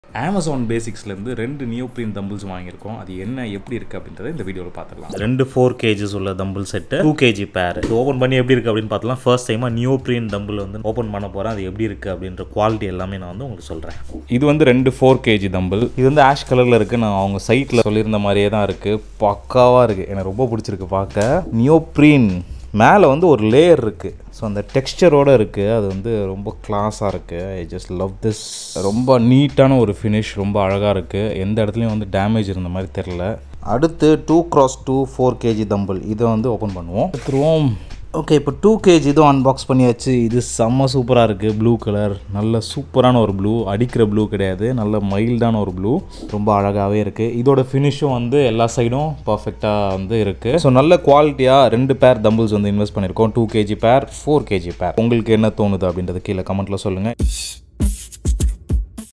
Amazon Basicsலேருந்து 2 Neoprene Dumbbells வாங்கியிருக்கோம். அது என்ன எப்படி இருக்குது அப்படின்றத இந்த வீடியோவில் பார்த்துக்கலாம். 2 4 kgs உள்ள dumbbell set 2 kg pair open பண்ணி எப்படி இருக்குது அப்படின்னு பார்த்துலாம். ஃபர்ஸ்ட் டைமாக Neoprene டம்பிள் வந்து ஓப்பன் பண்ண போகிறேன். அது எப்படி இருக்குது அப்படின்ற குவாலிட்டி எல்லாமே நான் வந்து உங்களுக்கு சொல்கிறேன். இது வந்து 2 4 kg டம்பிள். இது வந்து ஆஷ் கலரில் இருக்குது. நான் அவங்க சைட்டில் சொல்லியிருந்த மாதிரியே தான் இருக்குது. பக்காவாக இருக்குது. எனக்கு ரொம்ப பிடிச்சிருக்கு பார்க்க. Neoprene மேலே வந்து ஒரு லேயர் இருக்குது. ஸோ அந்த டெக்ஸ்டரோடு இருக்குது. அது வந்து ரொம்ப கிளாஸாக இருக்குது. I just love this. ரொம்ப நீட்டான ஒரு ஃபினிஷ். ரொம்ப அழகாக இருக்குது. எந்த இடத்துலையும் வந்து டேமேஜ் இருந்த மாதிரி தெரில. அடுத்து 2x2 4 kg டம்பிள். இதை வந்து ஓப்பன் பண்ணுவோம். எடுத்துருவோம். ஓகே, இப்போ 2 kg இதுவும் அன்பாக்ஸ் பண்ணியாச்சு. இது செம்ம சூப்பராக இருக்குது. ப்ளூ கலர், நல்ல சூப்பரான ஒரு ப்ளூ. அடிக்கிற ப்ளூ கிடையாது, நல்ல மைல்டான ஒரு ப்ளூ. ரொம்ப அழகாகவே இருக்குது. இதோட ஃபினிஷும் வந்து எல்லா சைடும் பர்ஃபெக்டாக வந்து இருக்குது. ஸோ நல்ல குவாலிட்டியாக 2 பேர் டம்பிள்ஸ் வந்து இன்வெஸ்ட் பண்ணியிருக்கோம். 2 kg பேர், 4 kg பேர். உங்களுக்கு என்ன தோணுது அப்படின்றது கீழே கமெண்ட்டில் சொல்லுங்கள்.